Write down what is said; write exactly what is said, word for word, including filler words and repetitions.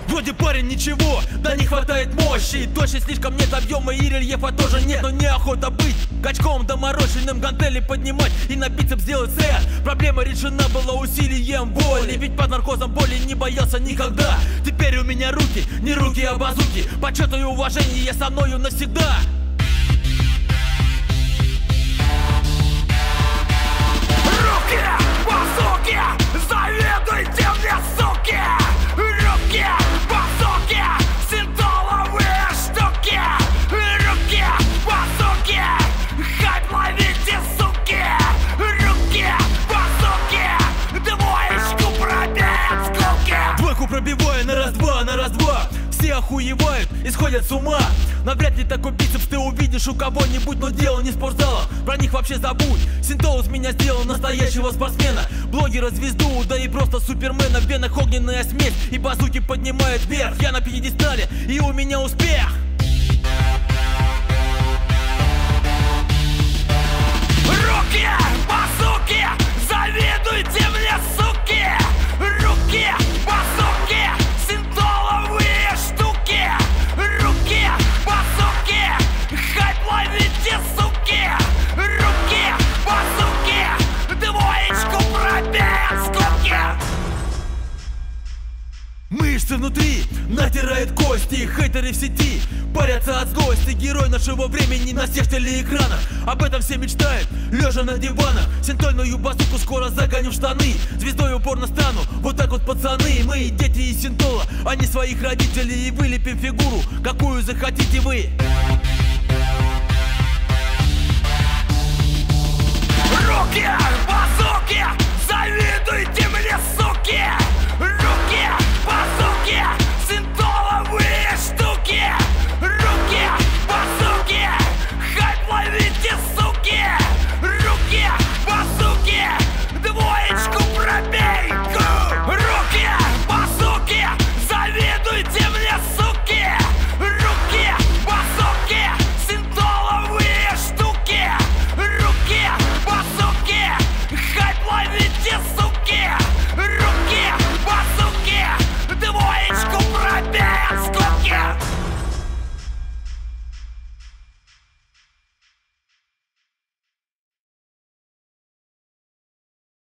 Вроде парень ничего, да не хватает мощи. Точно слишком нет объема и рельефа тоже нет. Но неохота быть качком доморощенным, гантели поднимать и на бицепс сделать сет. Проблема решена была усилием воли, ведь под наркозом боли не боялся никогда. Теперь у меня руки, не руки, а базуки. Почет и уважение со мною навсегда. Руки, базуки, завидуйте мне, суки! Руки, базуки, синтоловые штуки! Руки, базуки, хайп ловите, суки! Руки, базуки, двоечку пробеет скуки! Двойку пробиваю на раз-два, на раз-два. Все охуевают и сходят с ума. Навряд ли такой бицепс ты увидишь у кого-нибудь, но дело не спортзала, про них вообще забудь. Синтол из меня сделал настоящего спортсмена, блогера, звезду, да и просто супермена. В венах огненная смесь и базуки поднимают вверх. Я на пьедестале и у меня успех. Руки, базуки, завидуйте мне, суки! Руки, базуки, синтоловые штуки! Руки, базуки, хайп ловите, суки! Руки, базуки, двоечку пробеет скуки! Мышцы внутри натирают кости, хейтеры в сети парятся от злости. Герой нашего времени на всех телеэкранах, об этом все мечтают, лежа на диванах. Синтольную базуку скоро загоню в штаны, звездой упорно стану, вот так вот, пацаны. Мы дети из синтола, а не своих родителей, и вылепим фигуру, какую захотите вы.